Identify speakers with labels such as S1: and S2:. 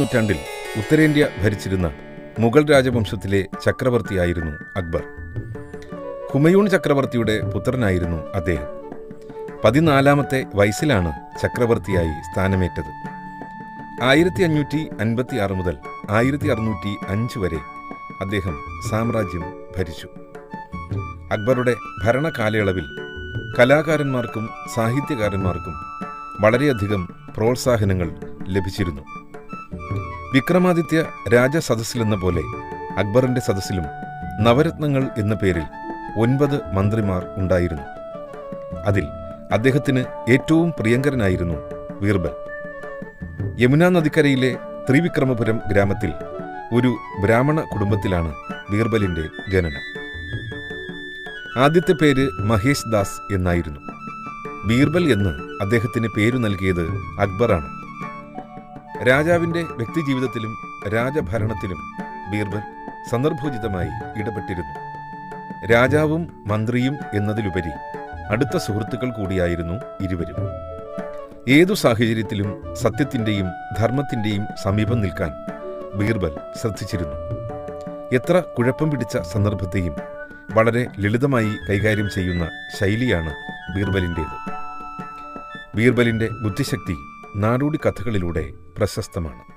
S1: നൂറ്റാണ്ടിൽ ഉത്തരേന്ത്യ ഭരിച്ചിരുന്ന മുഗൾ രാജവംശത്തിലെ ചക്രവർത്തിയായിരുന്നു അക്ബർ. ഹുമയൂൺ ചക്രവർത്തിയുടെ പുത്രനായിരുന്നു അദ്ദേഹം. 14ാമത്തെ വയസ്സിലാണ് ചക്രവർത്തിയായി സ്ഥാനമേറ്റത്. 1556 മുതൽ 1605 വരെ അദ്ദേഹം സാമ്രാജ്യം ഭരിച്ചു. അക്ബറുടെ ഭരണകാലയളവിൽ കലാകാരന്മാർക്കും സാഹിത്യകാരന്മാർക്കും വളരെയധികം പ്രോത്സാഹനങ്ങൾ ലഭിച്ചിരുന്നു. വിക്രമാദിത്യ രാജസദസ്സിലെന്ന പോലെ അക്ബറിൻ്റെ സദസ്സിലും നവരത്നങ്ങൾ എന്ന പേരിൽ 9 മന്ത്രിമാർ ഉണ്ടായിരുന്നു. അതിൽ അദ്ദേഹത്തിന് ഏറ്റവും പ്രിയങ്കരനായിരുന്നു ബീർബൽ. യമുനാ നദിക്കരയിലെ ത്രിവിക്രമപുരം ഗ്രാമത്തിൽ ഒരു ബ്രാഹ്മണ കുടുംബത്തിലാണ് ബീർബലിൻ്റെ ജനനം. ആദ്യത്തെ പേര് മഹേഷ് ദാസ് എന്നായിരുന്നു. ബീർബൽ എന്ന് അദ്ദേഹത്തിന് പേരു നൽകിയത് അക്ബറാണ്. രാജാവിൻ്റെ വ്യക്തിജീവിതത്തിലും രാജഭരണത്തിലും ബീർബൽ സന്ദർഭോചിതമായി ഇടപെട്ടിരുന്നു. രാജാവും മന്ത്രിയും എന്നതിലുപരി അടുത്ത സുഹൃത്തുക്കൾ കൂടിയായിരുന്നു ഇരുവരും. ഏതു സാഹചര്യത്തിലും സത്യത്തിൻ്റെയും ധർമ്മത്തിൻ്റെയും സമീപം നിൽക്കാൻ ബീർബൽ ശ്രദ്ധിച്ചിരുന്നു. എത്ര കുഴപ്പം പിടിച്ച സന്ദർഭത്തെയും വളരെ ലളിതമായി കൈകാര്യം ചെയ്യുന്ന ശൈലിയാണ് ബീർബലിൻ്റേത്. ബീർബലിൻ്റെ ബുദ്ധിശക്തി നാടോടി കഥകളിലൂടെ പ്രശസ്തമാണ്.